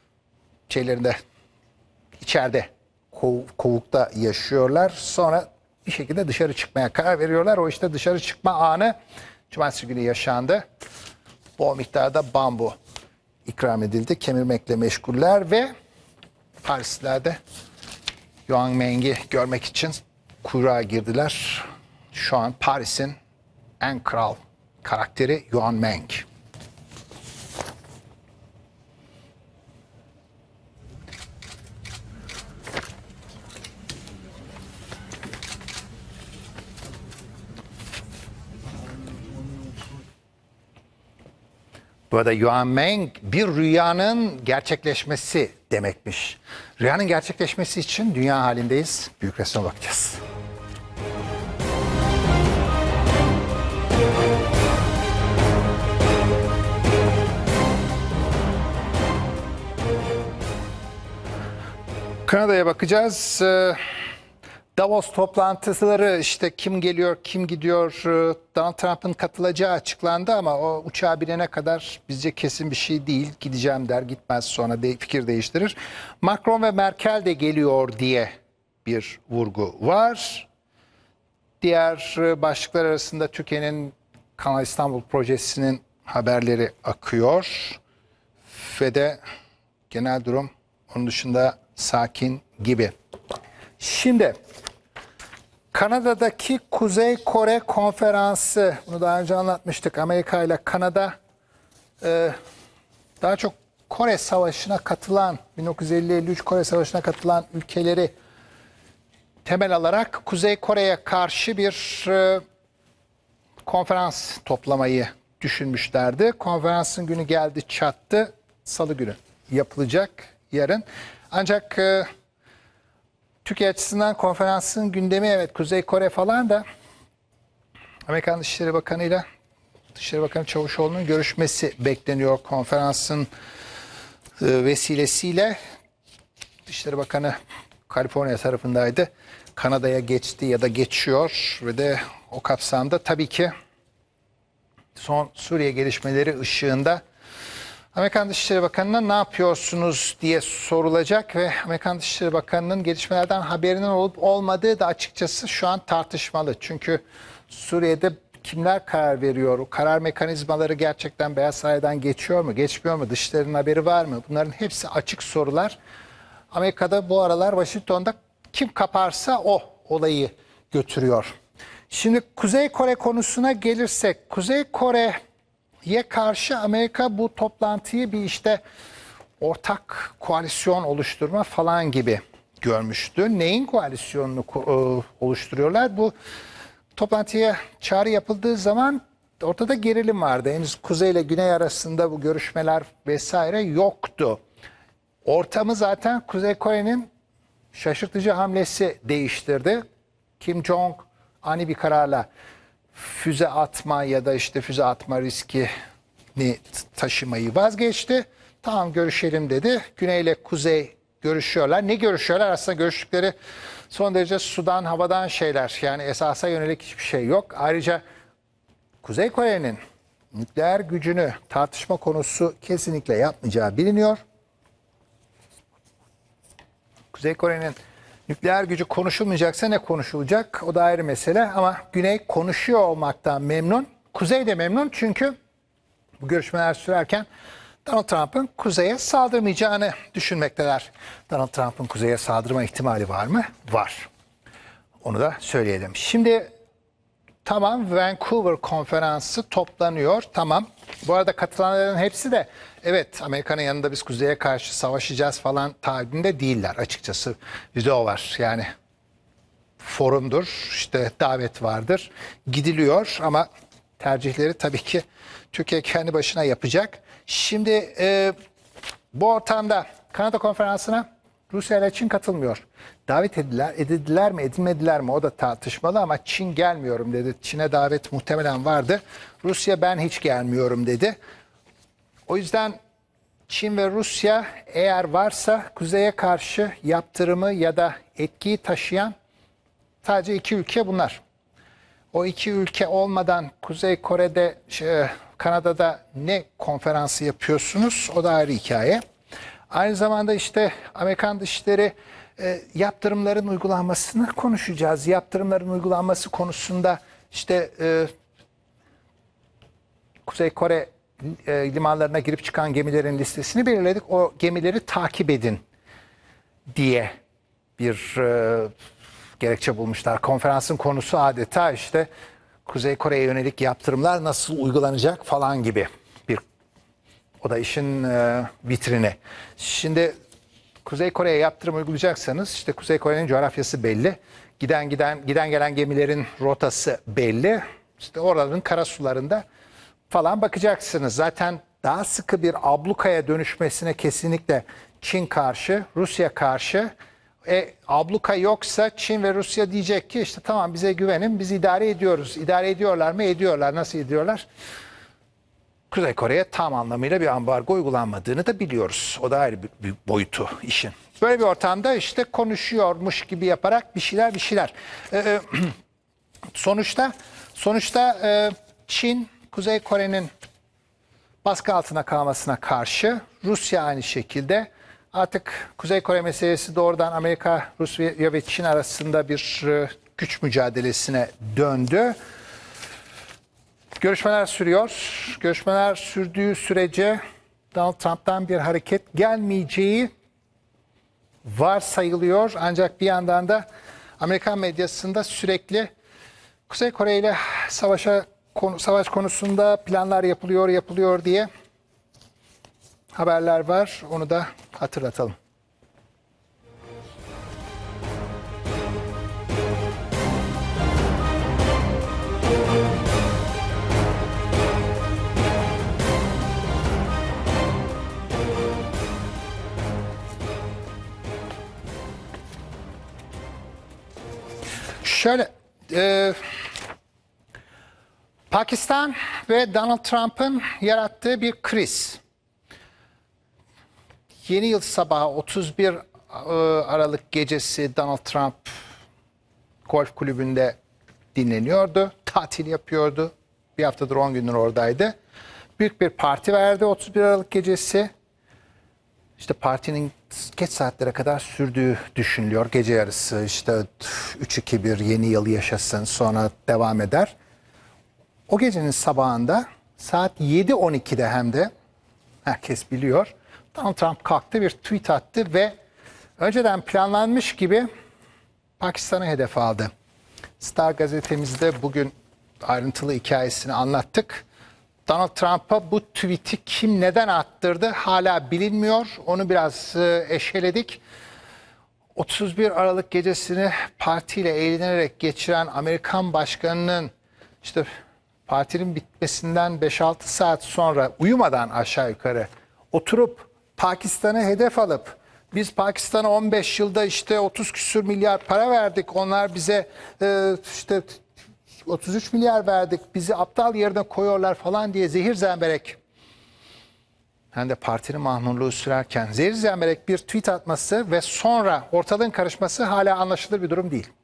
içeride kovukta yaşıyorlar. Sonra bir şekilde dışarı çıkmaya karar veriyorlar. O işte dışarı çıkma anı cumartesi günü yaşandı. Bol miktarda bambu ikram edildi. Kemirmekle meşguller ve Parisliler de Yuan Meng'i görmek için kuyruğa girdiler. Şu an Paris'in en kral karakteri Yuan Meng. Bu arada Yuan Meng bir rüyanın gerçekleşmesi demekmiş. Rüyanın gerçekleşmesi için dünya halindeyiz. Büyük resme bakacağız. Kanada'ya bakacağız. Davos toplantıları, işte kim geliyor, kim gidiyor, Donald Trump'ın katılacağı açıklandı ama o uçağa binene kadar bizce kesin bir şey değil. Gideceğim der, gitmez, sonra fikir değiştirir. Macron ve Merkel de geliyor diye bir vurgu var. Diğer başlıklar arasında Türkiye'nin Kanal İstanbul projesinin haberleri akıyor. Ve de genel durum onun dışında sakin gibi. Şimdi Kanada'daki Kuzey Kore konferansı, bunu daha önce anlatmıştık. Amerika ile Kanada daha çok Kore Savaşı'na katılan, 1950-53 Kore Savaşı'na katılan ülkeleri temel alarak Kuzey Kore'ye karşı bir konferans toplamayı düşünmüşlerdi. Konferansın günü geldi çattı. Salı günü yapılacak, yarın. Ancak Türkiye açısından konferansın gündemi, evet, Kuzey Kore falan da Amerikan Dışişleri Bakanı ile Dışişleri Bakanı Çavuşoğlu'nun görüşmesi bekleniyor konferansın vesilesiyle. Dışişleri Bakanı Kaliforniya tarafındaydı. Kanada'ya geçti ya da geçiyor ve de o kapsamda tabii ki son Suriye gelişmeleri ışığında Amerikan Dışişleri Bakanı'na ne yapıyorsunuz diye sorulacak ve Amerikan Dışişleri Bakanı'nın gelişmelerden haberinin olup olmadığı da açıkçası şu an tartışmalı. Çünkü Suriye'de kimler karar veriyor? O karar mekanizmaları gerçekten Beyaz Saray'dan geçiyor mu, geçmiyor mu? Dışişleri'nin haberi var mı? Bunların hepsi açık sorular. Amerika'da bu aralar Washington'da kim kaparsa o olayı götürüyor. Şimdi Kuzey Kore konusuna gelirsek, Kuzey Kore'ye karşı Amerika bu toplantıyı bir işte ortak koalisyon oluşturma falan gibi görmüştü. Neyin koalisyonunu oluşturuyorlar? Bu toplantıya çağrı yapıldığı zaman ortada gerilim vardı. Henüz Kuzey ile Güney arasında bu görüşmeler vesaire yoktu. Ortamı zaten Kuzey Kore'nin şaşırtıcı hamlesi değiştirdi. Kim Jong ani bir kararla füze atma ya da işte füze atma riskini taşımayı vazgeçti. Tamam, görüşelim dedi. Güney ile Kuzey görüşüyorlar. Ne görüşüyorlar? Aslında görüştükleri son derece sudan havadan şeyler. Yani esasa yönelik hiçbir şey yok. Ayrıca Kuzey Kore'nin nükleer gücünü tartışma konusu kesinlikle yapmayacağı biliniyor. Kuzey Kore'nin nükleer gücü konuşulmayacaksa ne konuşulacak? O da ayrı mesele ama Güney konuşuyor olmaktan memnun. Kuzey de memnun çünkü bu görüşmeler sürerken Donald Trump'ın Kuzey'e saldırmayacağını düşünmekteler. Donald Trump'ın Kuzey'e saldırma ihtimali var mı? Var. Onu da söyleyelim. Şimdi tamam, Vancouver konferansı toplanıyor. Tamam. Bu arada katılanların hepsi de evet Amerika'nın yanında biz kuzeye karşı savaşacağız falan tarzında değiller açıkçası. Bizde o var yani forumdur, işte davet vardır, gidiliyor ama tercihleri tabii ki Türkiye kendi başına yapacak. Şimdi bu ortamda Kanada konferansına Rusya ile Çin katılmıyor. Davet edildiler mi edilmediler mi o da tartışmalı ama Çin gelmiyorum dedi. Çin'e davet muhtemelen vardı. Rusya ben hiç gelmiyorum dedi. O yüzden Çin ve Rusya eğer varsa kuzeye karşı yaptırımı ya da etkiyi taşıyan sadece iki ülke bunlar. O iki ülke olmadan Kuzey Kore'de, Kanada'da ne konferansı yapıyorsunuz? O da ayrı hikaye. Aynı zamanda işte Amerikan Dışişleri yaptırımların uygulanmasını konuşacağız. Yaptırımların uygulanması konusunda işte Kuzey Kore limanlarına girip çıkan gemilerin listesini belirledik. O gemileri takip edin diye bir gerekçe bulmuşlar. Konferansın konusu adeta işte Kuzey Kore'ye yönelik yaptırımlar nasıl uygulanacak falan gibi bir, o da işin vitrini. Şimdi Kuzey Kore'ye yaptırım uygulayacaksanız işte Kuzey Kore'nin coğrafyası belli. Giden gelen gemilerin rotası belli. İşte oraların karasularında falan bakacaksınız. Zaten daha sıkı bir ablukaya dönüşmesine kesinlikle Çin karşı, Rusya karşı. Abluka yoksa Çin ve Rusya diyecek ki işte tamam bize güvenin, biz idare ediyoruz. İdare ediyorlar mı? Ediyorlar. Nasıl ediyorlar? Kuzey Kore'ye tam anlamıyla bir ambargo uygulanmadığını da biliyoruz. O da ayrı bir boyutu işin. Böyle bir ortamda işte konuşuyormuş gibi yaparak bir şeyler. Sonuçta Çin, Kuzey Kore'nin baskı altına kalmasına karşı, Rusya aynı şekilde. Artık Kuzey Kore meselesi doğrudan Amerika, Rusya ve Çin arasında bir güç mücadelesine döndü. Görüşmeler sürüyor. Görüşmeler sürdüğü sürece Donald Trump'tan bir hareket gelmeyeceği varsayılıyor. Ancak bir yandan da Amerikan medyasında sürekli Kuzey Kore ile savaş konusunda planlar yapılıyor diye haberler var. Onu da hatırlatalım. Şöyle, Pakistan ve Donald Trump'ın yarattığı bir kriz. Yeni yıl sabahı 31 Aralık gecesi Donald Trump golf kulübünde dinleniyordu. Tatil yapıyordu. Bir haftadır 10 gündür oradaydı. Büyük bir parti verdi 31 Aralık gecesi. İşte partinin geç saatlere kadar sürdüğü düşünülüyor. Gece yarısı işte 3-2-1 yeni yıl yaşasın sonra devam eder. O gecenin sabahında saat 7:12'de hem de herkes biliyor. Donald Trump kalktı bir tweet attı ve önceden planlanmış gibi Pakistan'ı hedef aldı. Star gazetemizde bugün ayrıntılı hikayesini anlattık. Donald Trump'a bu tweet'i kim neden attırdı hala bilinmiyor. Onu biraz eşeledik. 31 Aralık gecesini partiyle eğlenerek geçiren Amerikan başkanının işte partinin bitmesinden 5-6 saat sonra uyumadan aşağı yukarı oturup Pakistan'ı hedef alıp biz Pakistan'a 15 yılda işte 30 küsür milyar para verdik. Onlar bize işte 33 milyar verdik. Bizi aptal yerine koyuyorlar falan diye zehir zemberek hem de partinin mahmurluğu sürerken zehir zemberek bir tweet atması ve sonra ortalığın karışması hala anlaşılır bir durum değil.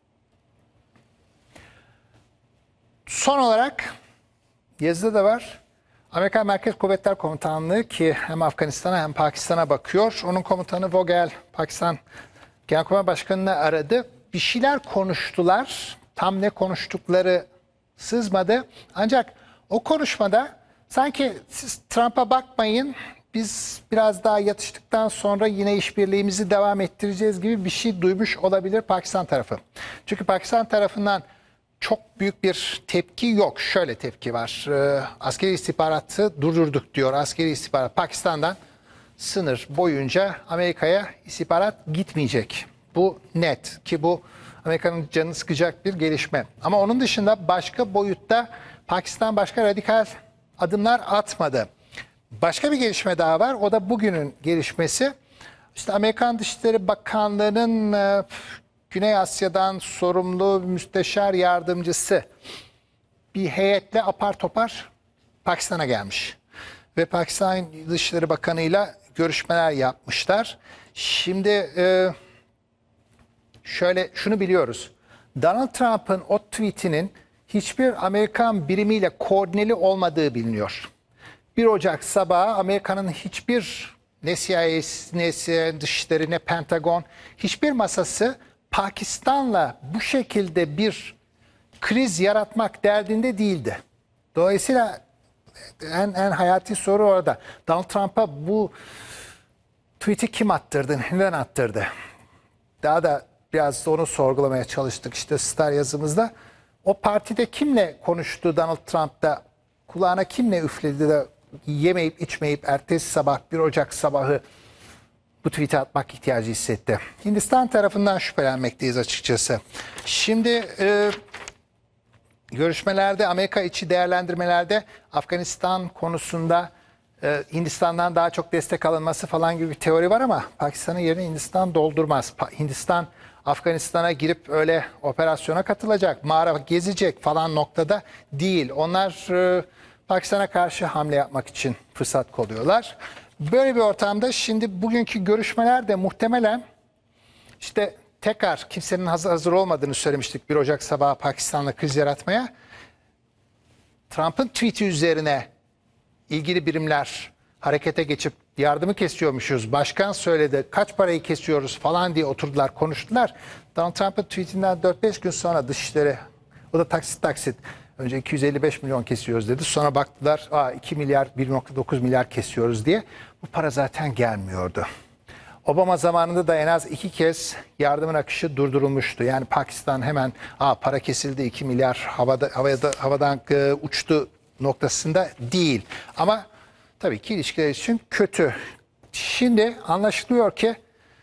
Son olarak yazıda da var. Amerikan Merkez Kuvvetler Komutanlığı ki hem Afganistan'a hem Pakistan'a bakıyor. Onun komutanı Vogel Pakistan Genelkurmay Başkanı'nı aradı. Bir şeyler konuştular. Tam ne konuştukları sızmadı. Ancak o konuşmada sanki siz Trump'a bakmayın, biz biraz daha yatıştıktan sonra yine işbirliğimizi devam ettireceğiz gibi bir şey duymuş olabilir Pakistan tarafı. Çünkü Pakistan tarafından çok büyük bir tepki yok. Şöyle tepki var. Askeri istihbaratı durdurduk diyor. Askeri istihbarat Pakistan'dan sınır boyunca Amerika'ya istihbarat gitmeyecek. Bu net ki bu Amerika'nın canını sıkacak bir gelişme. Ama onun dışında başka boyutta Pakistan başka radikal adımlar atmadı. Başka bir gelişme daha var. O da bugünün gelişmesi. İşte Amerikan Dışişleri Bakanlığı'nın Güney Asya'dan sorumlu müsteşar yardımcısı bir heyetle apar topar Pakistan'a gelmiş. Ve Pakistan Dışişleri Bakanı'yla görüşmeler yapmışlar. Şimdi şunu biliyoruz. Donald Trump'ın o tweetinin hiçbir Amerikan birimiyle koordineli olmadığı biliniyor. 1 Ocak sabahı Amerika'nın hiçbir ne CIA'si, ne Dışişleri, ne Pentagon hiçbir masası Pakistan'la bu şekilde bir kriz yaratmak derdinde değildi. Dolayısıyla en hayati soru orada. Donald Trump'a bu tweet'i kim attırdı, neden attırdı? Daha da biraz da onu sorgulamaya çalıştık işte Star yazımızda. O partide kimle konuştu Donald Trump'ta, kulağına kimle üfledi de yemeyip içmeyip ertesi sabah 1 Ocak sabahı bu tweet'i atmak ihtiyacı hissetti. Hindistan tarafından şüphelenmekteyiz açıkçası. Şimdi görüşmelerde, Amerika içi değerlendirmelerde Afganistan konusunda Hindistan'dan daha çok destek alınması falan gibi bir teori var ama Pakistan'ın yerini Hindistan doldurmaz. Hindistan Afganistan'a girip öyle operasyona katılacak, mağara gezecek falan noktada değil. Onlar Pakistan'a karşı hamle yapmak için fırsat kolluyorlar. Böyle bir ortamda şimdi bugünkü görüşmeler de muhtemelen işte tekrar kimsenin hazır olmadığını söylemiştik 1 Ocak sabahı Pakistan'la kriz yaratmaya. Trump'ın tweet'i üzerine ilgili birimler harekete geçip yardımı kesiyormuşuz. Başkan söyledi kaç parayı kesiyoruz falan diye oturdular konuştular. Donald Trump'ın tweetinden 4-5 gün sonra Dışişleri o da taksit önce 255 milyon kesiyoruz dedi. Sonra baktılar 2 milyar 1,9 milyar kesiyoruz diye. Bu para zaten gelmiyordu. Obama zamanında da en az 2 kez yardımın akışı durdurulmuştu. Yani Pakistan hemen para kesildi 2 milyar havadan uçtu noktasında değil. Ama tabii ki ilişkiler için kötü. Şimdi anlaşılıyor ki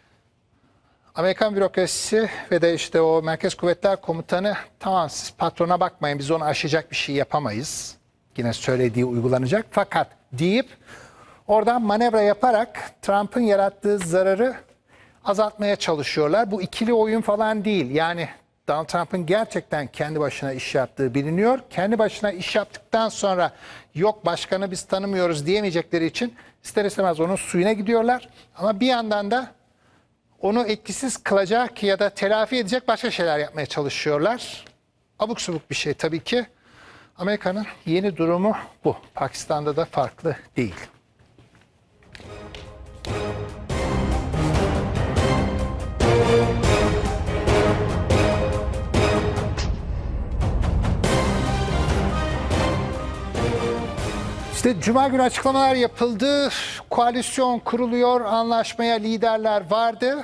Amerikan bürokrasisi ve de işte o Merkez Kuvvetler Komutanı tamam siz patrona bakmayın biz onu aşacak bir şey yapamayız. Yine söylediği uygulanacak fakat deyip oradan manevra yaparak Trump'ın yarattığı zararı azaltmaya çalışıyorlar. Bu ikili oyun falan değil. Yani Donald Trump'ın gerçekten kendi başına iş yaptığı biliniyor. Kendi başına iş yaptıktan sonra yok başkanı biz tanımıyoruz diyemeyecekleri için ister istemez onun suyuna gidiyorlar. Ama bir yandan da onu etkisiz kılacak ya da telafi edecek başka şeyler yapmaya çalışıyorlar. Abuk subuk bir şey tabii ki. Amerika'nın yeni durumu bu. Pakistan'da da farklı değil. İşte Cuma günü açıklamalar yapıldı. Koalisyon kuruluyor. Anlaşmaya liderler vardı.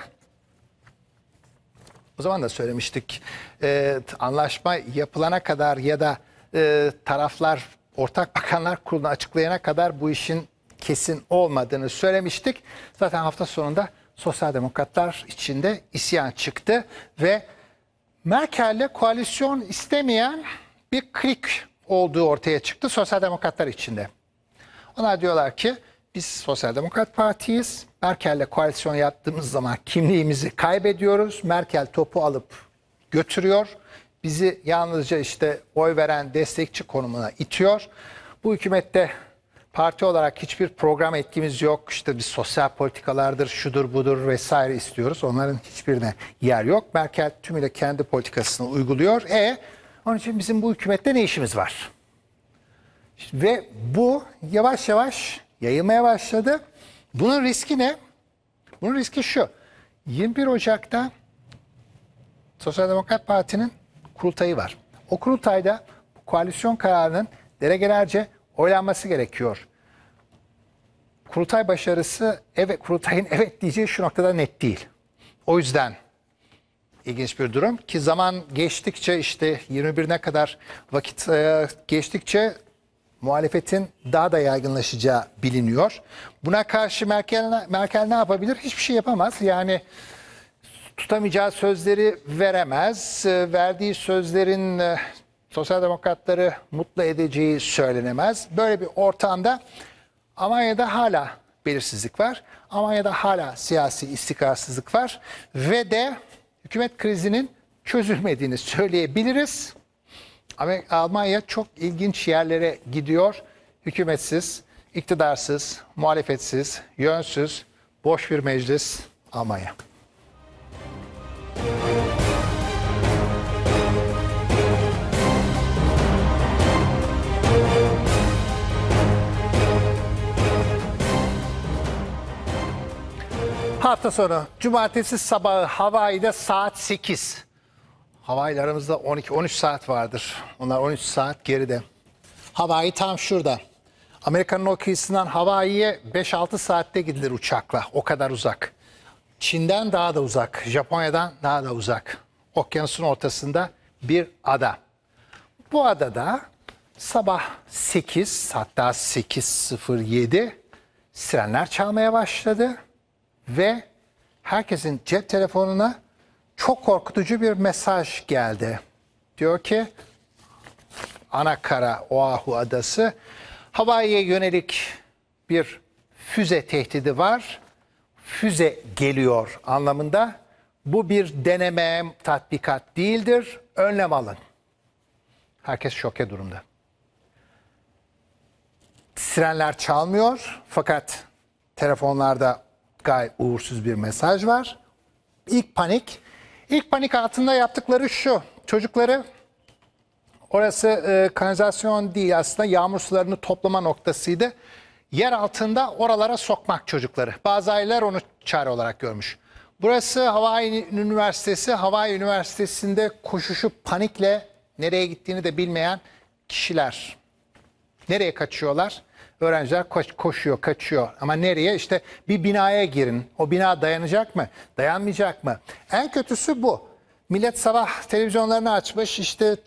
O zaman da söylemiştik. Anlaşma yapılana kadar ya da taraflar Ortak Bakanlar Kurulu'nu açıklayana kadar bu işin kesin olmadığını söylemiştik. Zaten hafta sonunda Sosyal Demokratlar içinde isyan çıktı ve Merkel'le koalisyon istemeyen bir klik olduğu ortaya çıktı Sosyal Demokratlar içinde. Onlar diyorlar ki biz Sosyal Demokrat Parti'yiz. Merkel'le koalisyon yaptığımız zaman kimliğimizi kaybediyoruz. Merkel topu alıp götürüyor. Bizi yalnızca işte oy veren destekçi konumuna itiyor. Bu hükümette parti olarak hiçbir program etkimiz yok. İşte biz sosyal politikalardır, şudur budur vesaire istiyoruz. Onların hiçbirine yer yok. Merkel tümüyle kendi politikasını uyguluyor. Onun için bizim bu hükümette ne işimiz var? Ve bu yavaş yavaş yayılmaya başladı. Bunun riski ne? Bunun riski şu. 21 Ocak'ta Sosyal Demokrat Parti'nin kurultayı var. O kurultayda koalisyon kararının delegelerce oylanması gerekiyor. Kurultay başarısı, kurultayın evet diyeceği şu noktada net değil. O yüzden ilginç bir durum ki zaman geçtikçe işte 21'ine kadar vakit geçtikçe muhalefetin daha da yaygınlaşacağı biliniyor. Buna karşı Merkel ne yapabilir? Hiçbir şey yapamaz. Yani tutamayacağı sözleri veremez. Verdiği sözlerin sosyal demokratları mutlu edeceği söylenemez. Böyle bir ortamda Almanya'da hala belirsizlik var. Almanya'da hala siyasi istikrarsızlık var. Ve de hükümet krizinin çözülmediğini söyleyebiliriz. Ama Almanya çok ilginç yerlere gidiyor. Hükümetsiz, iktidarsız, muhalefetsiz, yönsüz, boş bir meclis Almanya. Hafta sonu cumartesi sabahı Hawaii'de saat 8. Hawaii'yle aramızda 12-13 saat vardır. Onlar 13 saat geride. Hawaii tam şurada. Amerika'nın o kıyısından Hawaii'ye 5-6 saatte gidilir uçakla. O kadar uzak. Çin'den daha da uzak. Japonya'dan daha da uzak. Okyanusun ortasında bir ada. Bu adada sabah 8 hatta 8:07 sirenler çalmaya başladı. Ve herkesin cep telefonuna çok korkutucu bir mesaj geldi. Diyor ki Anakara Oahu adası Hawaii'ye yönelik bir füze tehdidi var. Füze geliyor anlamında. Bu bir deneme, tatbikat değildir. Önlem alın. Herkes şoke durumda. Sirenler çalmıyor fakat telefonlarda gayet uğursuz bir mesaj var. İlk panik altında yaptıkları şu. Çocukları orası kanalizasyon değil aslında yağmur sularını toplama noktasıydı. Yer altında oralara sokmak çocukları. Bazı aileler onu çare olarak görmüş. Burası Hawaii Üniversitesi. Hawaii Üniversitesi'nde koşuşup panikle nereye gittiğini de bilmeyen kişiler. Nereye kaçıyorlar? Öğrenciler koşuyor, kaçıyor. Ama nereye? İşte bir binaya girin. O bina dayanacak mı? Dayanmayacak mı? En kötüsü bu. Millet sabah televizyonlarını açmış. İşte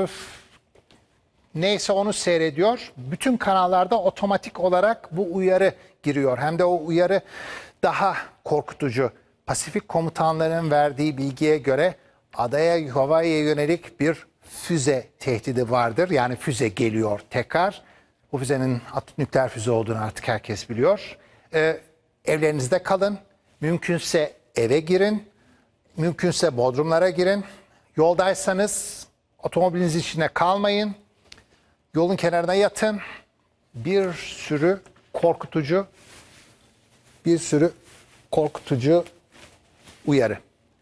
neyse onu seyrediyor. Bütün kanallarda otomatik olarak bu uyarı giriyor. Hem de o uyarı daha korkutucu. Pasifik komutanlarının verdiği bilgiye göre adaya Hawaii'ye yönelik bir füze tehdidi vardır. Yani füze geliyor tekrar. Bu füzenin nükleer füze olduğunu artık herkes biliyor. Evlerinizde kalın. Mümkünse eve girin. Mümkünse bodrumlara girin. Yoldaysanız otomobilinizin içine kalmayın. Yolun kenarına yatın. Bir sürü korkutucu uyarı.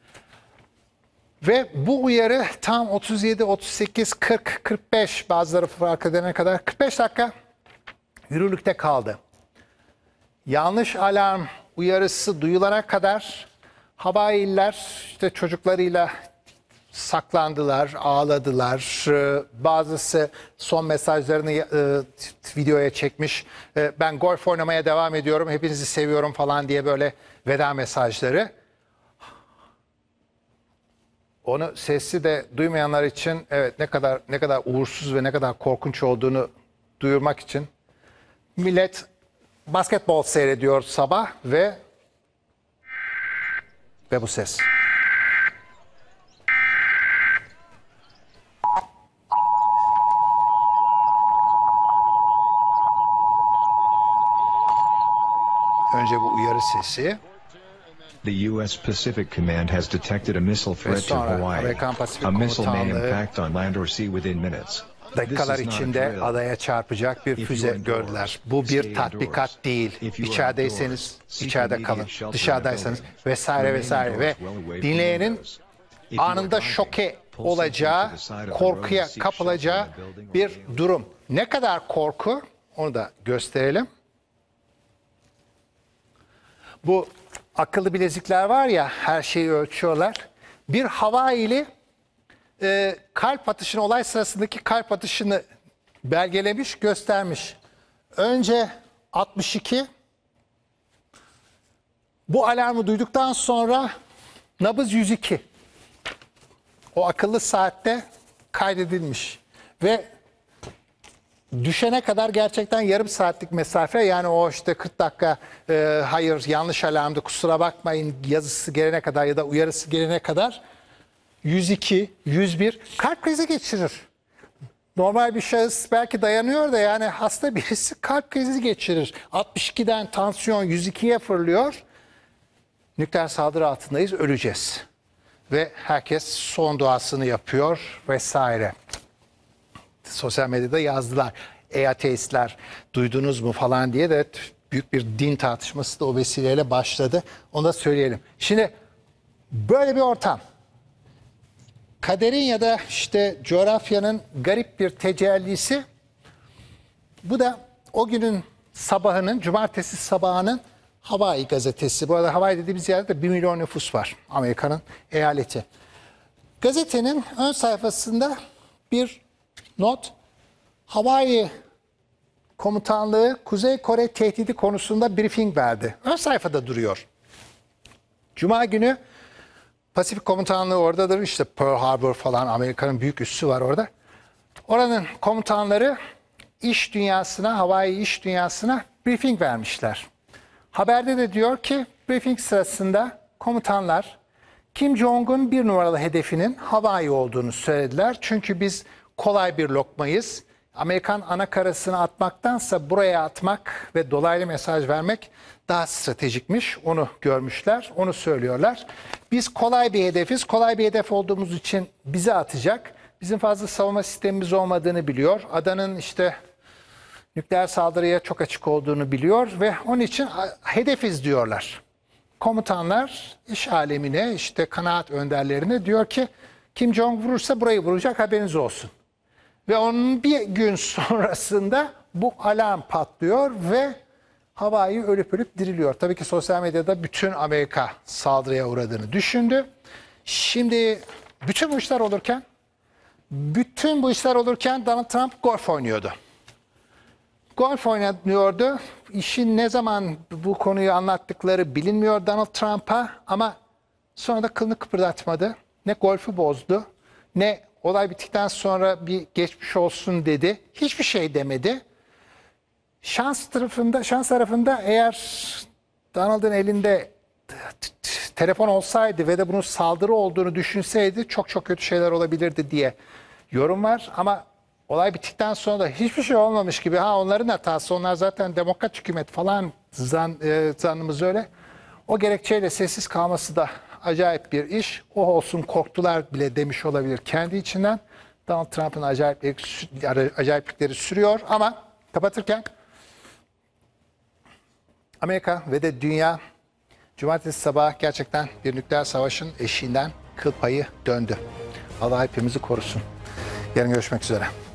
Ve bu uyarı tam 37, 38, 40, 45 bazıları fark edene kadar 45 dakika yürürlükte kaldı. Yanlış alarm uyarısı duyulana kadar Hawaii'liler işte çocuklarıyla saklandılar, ağladılar. Bazısı son mesajlarını videoya çekmiş. Ben golf oynamaya devam ediyorum, hepinizi seviyorum falan diye böyle veda mesajları. Onu sesli de duymayanlar için evet ne kadar uğursuz ve ne kadar korkunç olduğunu duyurmak için millet basketbol seyrediyor sabah ve bu ses. Önce bu uyarı sesi. The U.S. Pacific Command has detected a missile threat to Hawaii. Amerikan Pasifik A missile may Komutanlığı impact on land or sea within minutes. dakikalar içinde adaya çarpacak bir füze gördüler. Bu bir tatbikat değil. İçerideyseniz içeride kalın. Dışarıdaysanız vesaire vesaire ve dinleyenin anında şoke olacağı, korkuya kapılacağı bir durum. Ne kadar korku onu da gösterelim. Bu akıllı bilezikler var ya her şeyi ölçüyorlar. Bir Hawaii'li kalp atışını olay sırasındaki kalp atışını belgelemiş göstermiş. Önce 62 bu alarmı duyduktan sonra nabız 102. o akıllı saatte kaydedilmiş. Ve düşene kadar gerçekten yarım saatlik mesafe, yani o işte 40 dakika hayır yanlış alarmdı kusura bakmayın yazısı gelene kadar ya da uyarısı gelene kadar 102, 101 kalp krizi geçirir. Normal bir şahıs belki dayanıyor da yani hasta birisi kalp krizi geçirir. 62'den tansiyon 102'ye fırlıyor. Nükleer saldırı altındayız, öleceğiz. Ve herkes son duasını yapıyor vesaire. Sosyal medyada yazdılar. Ey ateistler duydunuz mu falan diye de büyük bir din tartışması da o vesileyle başladı. Onu da söyleyelim. Şimdi böyle bir ortam. Kaderin ya da işte coğrafyanın garip bir tecellisi. Bu da o günün sabahının, cumartesi sabahının Hawaii gazetesi. Bu arada Hawaii dediğimiz yerde de 1 milyon nüfus var. Amerika'nın eyaleti. Gazetenin ön sayfasında bir not. Hawaii Komutanlığı Kuzey Kore tehdidi konusunda briefing verdi. Ön sayfada duruyor. Cuma günü Pasifik Komutanlığı oradadır. İşte Pearl Harbor falan, Amerika'nın büyük üssü var orada. Oranın komutanları iş dünyasına, Hawaii iş dünyasına briefing vermişler. Haberde de diyor ki briefing sırasında komutanlar Kim Jong-un bir numaralı hedefinin Hawaii olduğunu söylediler. Çünkü biz kolay bir lokmayız. Amerikan ana karasını atmaktansa buraya atmak ve dolaylı mesaj vermek daha stratejikmiş. Onu görmüşler, onu söylüyorlar. Biz kolay bir hedefiz. Kolay bir hedef olduğumuz için bizi atacak. Bizim fazla savunma sistemimiz olmadığını biliyor. Adanın işte nükleer saldırıya çok açık olduğunu biliyor ve onun için hedefiz diyorlar. Komutanlar iş alemine, işte kanaat önderlerine diyor ki Kim Jong vurursa burayı vuracak, haberiniz olsun. Ve onun bir gün sonrasında bu alarm patlıyor ve Hawaii ölüp ölüp diriliyor. Tabii ki sosyal medyada bütün Amerika saldırıya uğradığını düşündü. Şimdi bütün bu işler olurken Donald Trump golf oynuyordu. Golf oynuyordu. İşin ne zaman bu konuyu anlattıkları bilinmiyor Donald Trump'a ama sonra da kılını kıpırdatmadı. Ne golfü bozdu, ne olay bittikten sonra bir geçmiş olsun dedi. Hiçbir şey demedi. Şans tarafında eğer Donald'ın elinde telefon olsaydı ve de bunun saldırı olduğunu düşünseydi çok çok kötü şeyler olabilirdi diye yorum var. Ama olay bittikten sonra da hiçbir şey olmamış gibi, onların hatası, onlar zaten demokrat hükümet falan zannımız öyle. O gerekçeyle sessiz kalması da acayip bir iş. O olsun korktular bile demiş olabilir kendi içinden. Donald Trump'ın acayiplikleri sürüyor ama kapatırken Amerika ve de dünya cumartesi sabahı gerçekten bir nükleer savaşın eşiğinden kıl payı döndü. Allah hepimizi korusun. Yarın görüşmek üzere.